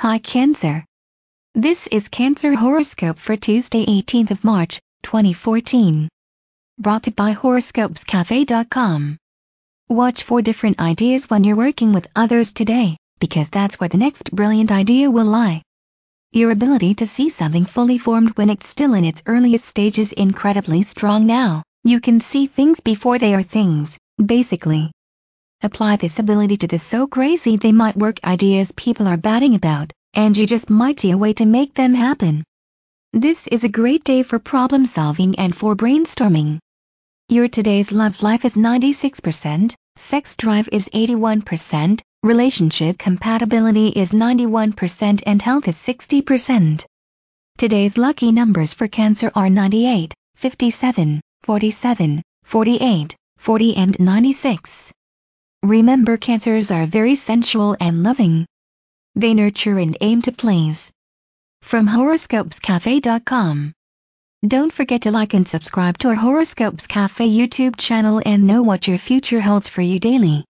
Hi Cancer. This is Cancer Horoscope for Tuesday 18th of March, 2014. Brought to you by horoscopescafe.com. Watch for different ideas when you're working with others today, because that's where the next brilliant idea will lie. Your ability to see something fully formed when it's still in its earliest stage is incredibly strong now. You can see things before they are things, basically. Apply this ability to the so crazy they might work ideas people are batting about, and you just might see a way to make them happen. This is a great day for problem solving and for brainstorming. Your today's love life is 96%, sex drive is 81%, relationship compatibility is 91% and health is 60%. Today's lucky numbers for Cancer are 98, 57, 47, 48, 40 and 96. Remember, Cancers are very sensual and loving. They nurture and aim to please. From horoscopescafe.com. Don't forget to like and subscribe to our Horoscopes Cafe YouTube channel and know what your future holds for you daily.